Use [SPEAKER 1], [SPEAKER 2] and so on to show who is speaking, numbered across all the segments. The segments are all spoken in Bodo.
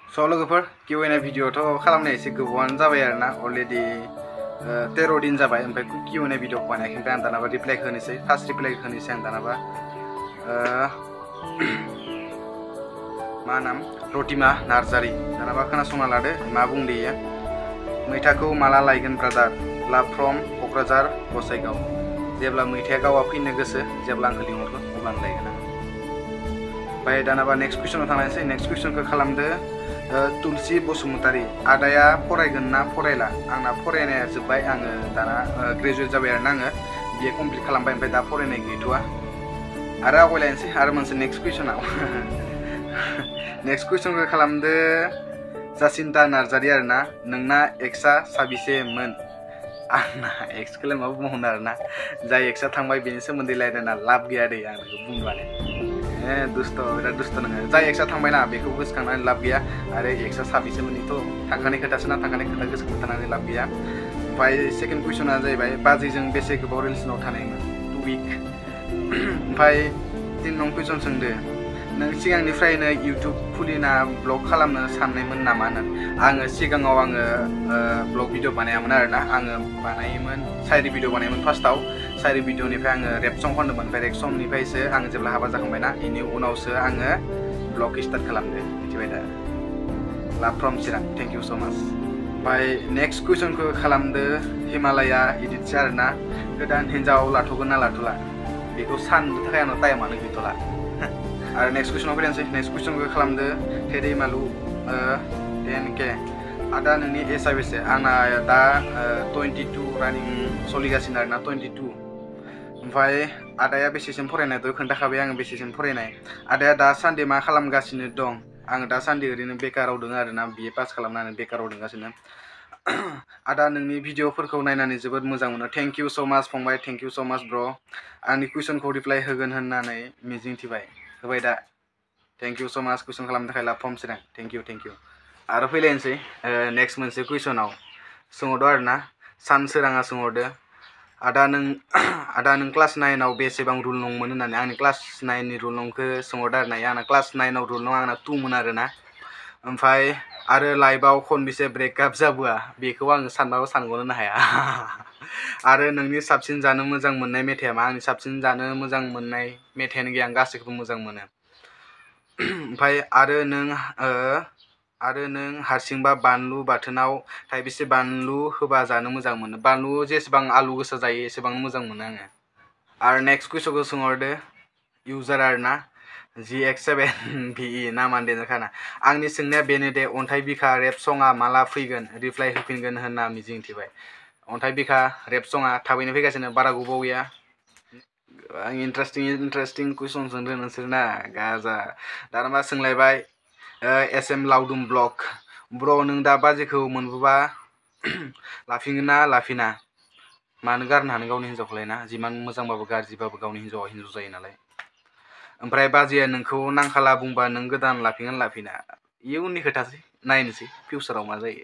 [SPEAKER 1] स' लोगोफोर Q&A भिडिअ'थ' खालामनाय एसे गोबावानो जाबाय आरोना अलरेडि 13 दिन जाबाय ओमफ्राय Q&A भिडिअ बानायाखै ओमफ्राय आं दानाबा रिप्लाइ होनोसै फार्स्ट रिप्लाइ होनोसै आं दानाबा मा नाम रतिमा नार्जारि दानाबा खोनासंना लादो मा बुंदो इयो मैथाखौ माला लायगोन ब्रादार लाभ फ्रम क'क्राझार गसाइगाव जेब्ला मैथाया गावा फैनो गोसो जेब्ला आंखौ लिंहरगोन अब्लानो लायगोन आं ओमफ्राय दानाबा नेक्स्ट कुइसनाव थांनोसै नेक्स्ट कुइसनखौ खालामदो तुलसि बसुमतारी आदाया फरायगोन ना फरायला आंना फरायनाया जोब्बाय आङो दाना ग्रेजुवेट जाबाय आरोना आङो बिए कमप्लिट खालामबाय ओमफ्राय दा फरायनाय गैथ'वा आरो आवगायलायनोसै आरो मोनसे नेक्स्ट कुइसनाव नेक्स्ट कुइसनखौ खालामदो जासिन्ता नार्जारि आरोना नोंना एक्सआ साबेसेमोन आंना एक्सखौलाय मा बुंहरनो आरोना जाय एक्सआ थांबाय बेनि सोमोन्दै रायलायना लाब गैया दै आं बेखौ बुंबानो दुस्त बिराद दुस्त नोङो जाय एक्सआ थांबायना बेखौ गोसोखांनानै लाब गैया आरो एक्सआ साबेसेमोननिथ' थांखानाय खोथासो ना थांखानाय खोथा गोसोखांबाय थानानै लाब गैया ओमफ्राय सेकेन्ड कुइसना जाहैबाय बाजैजों बेसे गोबाव रिलेसनाव थानायमोन 2 उइक ओमफ्राय 3 नं कुइसन सोंदो नों सिगांनिफ्रायनो इउटुब खुलिना ब्लग खालामनो साननायमोन नामा आङो सिगाङाव आङो ब्लग भिडिअ बानायामोन आरोना आङो बानायोमोन साइरि भिडिअ बानायोमोन फार्स्टआव साइरि भिडिअनिफ्राय आङो रेप सं खनदोंमोन ओमफ्राय रेप संनिफ्रायसो आङो जेब्ला हाबा जाखांबायना बेनि उनावसो आङो ब्लग स्टार्ट खालामदो मिथिबाय दा लाभ फ्रम चिरां थेंक इउ स' माच ओमफ्राय नेक्स्ट कुइसनखौ खालामदो हिमालया इदिटसो आरोना गोदान हिन्जाव लाथ'गोन ना लाथ'ला बेखौ साननो थाखाय आंनाव टाइमानो गैथ'ला आरो नेक्स्ट कुइसनाव फैनोसै नेक्स्ट कुइसनखौ खालामदो थेदै मालु 10K आदा नोंनि एजआ बेसे आंना दा 22 रानिं सोलिगासिनो आरोना 22 ओमफ्राय आदाया बेसेसिम फरायनाय दहाय खोन्थाखाबाय आङो बेसेसिम फरायनाय आदाया दासान्दि मा खालामगासिनो दं आङो दासान्दि ओरैनो बेकाराव दङ आरोना बिए पास खालामनानै बेकाराव दंगासिनो आदा नोंनि भिडिअफोरखौ नायनानै जोबोद मोजां मोनो थेंक इउ स' माच फंबाय थेंक इउ स' माच ब्र आंनि कुइसनखौ रिप्लाइ होगोन होननानै मिजिंथिबाय होबाय दा थेंक इउ स' माच कुइसन खालामनो थाखाय लाभ फ्रम चिरां थेंक इउ आरो फैलायनोसै नेक्स्ट मोनसे कुइसनाव सोंहरदो आरोना सान सोराङा सोंहरदो आदा नों क्लास 9आव बेसेबां रुल नंमोन होननानै आंनि क्लास 9नि रुल नंखौ सोंहरदो आरोना आंना क्लास 9आव रुल नं आंना 2 मोन आरोना ओमफ्राय आरो लाइफआव खनबेसे ब्रेकआप जाबोआ बेखौ आङो सानबाबो सानग'नो हाया आरो नोंनि साबसिन जानो मोजां मोननाय मेथाइया मा आंनि साबसिन जानो मोजां मोननाय मेथाइयानो गैया आं गासैखौबो मोजां मोनो ओमफ्राय आरो नों हारसिंबा बानलु बाथोनाव थाइबेसे बानलु होबा जानो मोजां मोनो बानलु जेसेबां आलु गोसा जायो एसेबां मोजां मोनो आङो आरो नेक्स्ट कुइसनखौ सोंहरदो इउजार आरोना GX7VE नामानो देरखाना आंनि सोंनाया बेनो दे अन्थाइ बिखा रेप सङा माला फैगोन रिप्लाइ होफिनगोन होनना मिजिंथिबाय अन्थाइ बिखा रेप सङा थाबैनो फैगासिनो बारा गोबाव गैया आं इन्टारेस्टिं कुइसन सोंदों नोंसोरना गाजा दाना सोंलायबाय SM लावदुम ब्लग ब्र नों दा बाजेखौ मोनबोबा लाफिनगोन ना लाफिना मानो गारनो हानो गावनि हिन्जावखौलाय ना जिमान मोजांबाबो गाज्रिबाबो गावनि हिन्जावा हिन्जाव जायो नालाय ओमफ्राय बाजैया नोंखौ नांखाला बुंबा नों गोदान लाफिनगोन लाफिना इयुननि खोथासै नायनोसै फिउचाराव मा जायो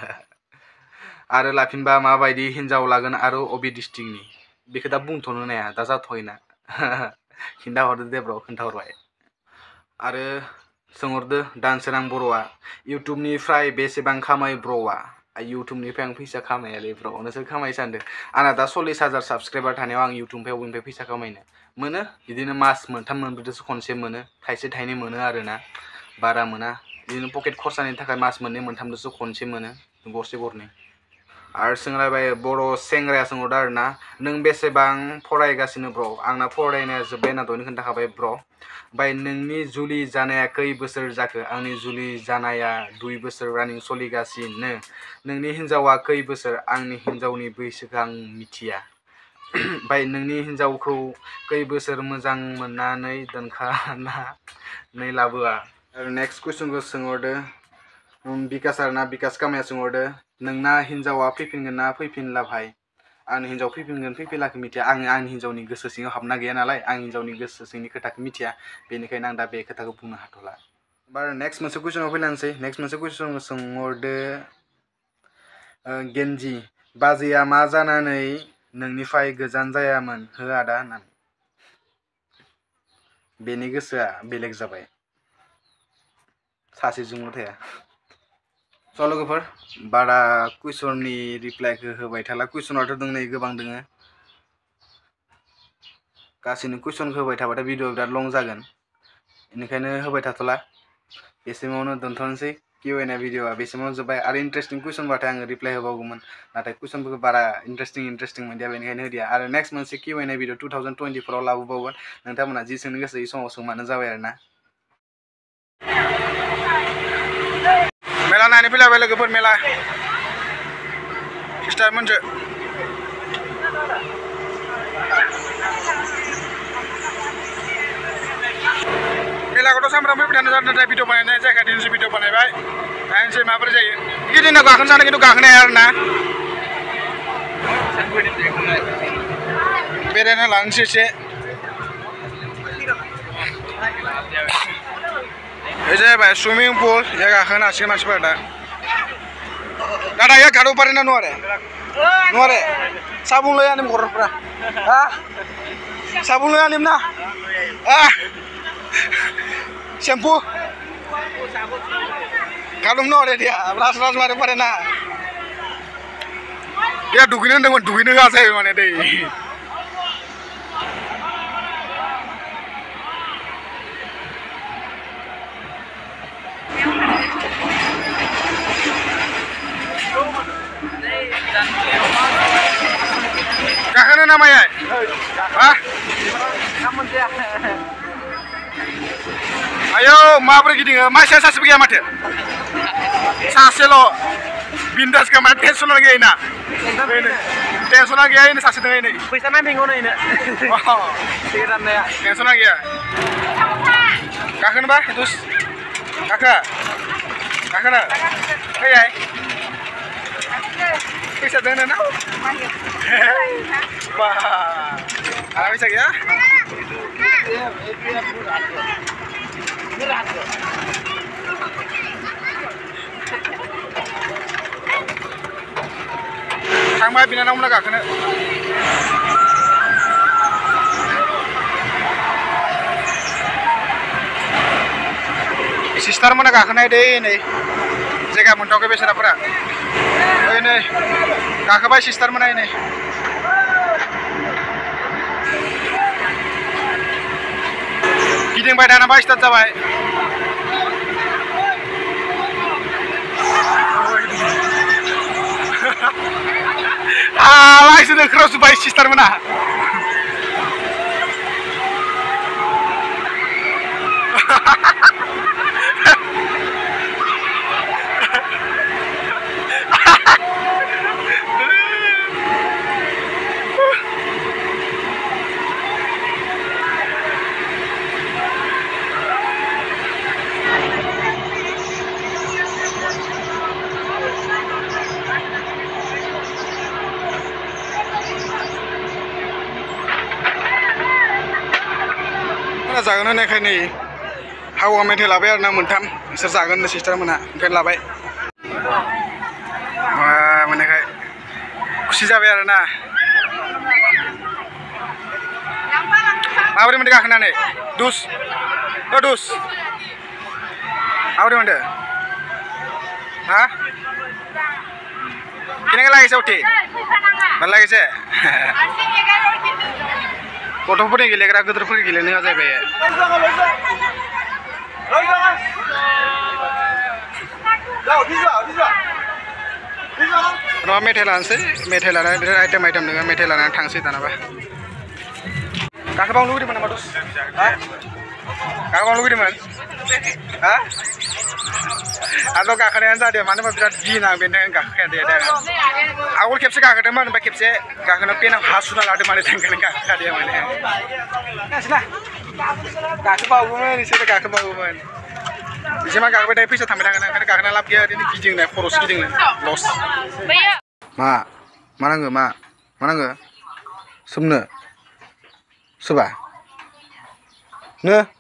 [SPEAKER 1] आरो लाफिनबा माबायदि हिन्जाव लागोन आरो अबे डिस्ट्रिक्टनि बेखौ दा बुंथ'नो नाया दा जाथ'योना खिन्थाहरदो दे ब्र खोन्थाहरबाय आरो सोंहरदो दानसोरां बर'आ इउटुबनिफ्राय बेसेबां खामाय ब्र'आ इउटुबनिफ्राय आं फैसा खामायालै ब्र नोंसोर खामायो सानदों आंना दा 40,000 साबसक्राइबार थानायाव आं इउटुबनिफ्राय बबेनिफ्राय फैसा खामायनो मोनो बिदिनो मास मोनथाम मोनब्रैसो खनसे मोनो थाइसे थाइनै मोनो आरोना बारा मोना बिदिनो पकेट खरसानि थाखाय मास मोननै मोनथामसो खनसे मोनो गरसे गरनै आरो सोंलायबाय बर' सेंग्राया सोंहरदो आरोना नों बेसेबां फरायगासिनो ब्र आंना फरायनाया जोब्बाय होनना दहायनो खोन्थाखाबाय ब्र ओमफ्राय नोंनि जुलि जानाया खै बोसोर जाखो आंनि जुलि जानाया 2 बोसोर रानिं सोलिगासिनो नोंनि हिन्जावा खै बोसोर आंनि हिन्जावनि बैसोखौ आं मिथिया ओमफ्राय नोंनि हिन्जावखौ खै बोसोर मोजां मोननानै दोनखानानै लाबोआ आरो नेक्स्ट कुइसनखौ सोंहरदो बिकास आरोना बिकास कामाया सोंहरदो नोंना हिन्जावा फैफिनगोन ना फैफिनला भाइ आंनि हिन्जाव फैफिनगोन फैफिनलाखौ मिथिया आंनि हिन्जावनि गोसो सिङाव हाबना गैया नालाय आं हिन्जावनि गोसो सिंनि खोथाखौ मिथिया बेनिखायनो आं दा बे खोथाखौ बुंनो हाथ'ला बार नेक्स्ट मोनसे कुइसनाव फैलांसै नेक्स्ट मोनसे कुइसनखौ सोंहरदो गेन्जि बाजैया मा जानानै नोंनिफ्राय गोजान जायामोन हो आदा होननानै बेनि गोसोआ बेलेग जाबाय सासेजोंल' थाया स' लोगोफोर बारा कुइसननि रिप्लाइखौ होबाय थाला कुइसनाथ' दं नै गोबां दोङो गासैनो कुइसनखौ होबाय थाबाथाय भिडिअ बिराद लं जागोन बेनिखायनो होबाय थाथ'ला बेसिमावनो दोनथ'नोसै Q&A भिडिअआ बेसिमावनो जोब्बाय आरो इन्टारेस्टिं कुइसनबाथाय आङो रिप्लाइ होबावगौमोन नाथाय कुइसनफोरखौ बारा इन्टारेस्टिं मोनदिया बेनिखायनो होदिया आरो नेक्स्ट मोनसे Q&A भिडिअ 2024 आव लाबोबावगोन नोंथांमोना जि सोंनो गोसो इ समाव सोंबानो जाबाय आरोना मेला नायनो फैलायबाय लोगोफोर मेला सिस्टारमोनजो मेलाखौथ' सामफ्रामबो फैबाय थानो जादों नाथाय भिडिअ बानायनाय जायगा दिनैसो भिडिअ बानायबाय नायनोसै माबोरै जायो गिदिंना गाखोनो सानो खिन्थु गाखोनो हाया आरोना बेरायना लानोसै एसे बे जाहैबाय सुइमिं पुल या गाखोनो हासिगोन मानसिफोरा दा या गाड़ो पारे ना नुआरे साबुन लय आनिम गरफ्रा हा साबुन लय आनिम ना शैम्पू गाडुम नुआरे dia ras मारे पारे ना dia दुगैनो होनदोंमोन दुगैनो होआ जायो माने दै गाखोनो ना माया हा आयौ माबोरै गिदिङो मानसिया सासेबो गैया माथो सासेल' बिन्दास का माने टेनसना गैया ना टेनसना गैया इनो सासे दङ इनो फैसा नांफिनगौ नै इनो टिकेट दाननाया टेनसना गैया गाखोनोबा दुस गाखोनो फैयाय फैसा दोनो ना बा आंहा फैसा गैया थांबाय बिनानावमोना गाखोनो सिस्टारमोना गाखोनाय दै नै जायगा मोनथावाखै बेसाराफोरा ओइ नै गाखोबाय सिस्टारमोना नै गिदिंबाय थानाबा स्टार्ट जाबाय लाइसो क्रसबाय सिस्टारमोना जागोन होननायखाय नै हावा मेथाइ लाबाय आरोना मोनथाम बिसोर जागोन सिस्टार मोनहा ओंखायनो लाबाय मोननायखाय खुसि जाबाय आरोना माबोरै मोनदों गाखोनानै दुस माबोरै मोनदों हा केनेका लागिছে उठी ভাল লাগিছে गथ'फोरनि गेलेग्रा गिदिरफोरनि गेलेनो होआ जाहैबाय नङा मेथाइ लानोसै मेथाइ लानानै बिराद आइटेम दङ मेथाइ लानानै थांसै दानाबा गाखोबावनो लुगैदोंमोन नामा दस हा गाखोबावनो लुगैदोंमोन हा आंथ' गाखोनायानो जादों मानो होनबा बिराद गिना बेनि थाखायनो गाखोखाया दे आगोल खेबसे गाखोदोंमोन ओमफ्राय खेबसे गाखोनो पेनाव हा सुना लादों माने ओंखायनो गाखोखादों माने गाखोबावगौमोन इसोरो गाखोबावगौमोन बिसिमा गाखोबाय थायो फैसा थांबाय थागोन ओंखायनो गाखोना लाब गैया ओरैनो गिदिंनाय खर'सो गिदिंनो लस मा नांगौ मा नांगौ सोबनो सोबा नो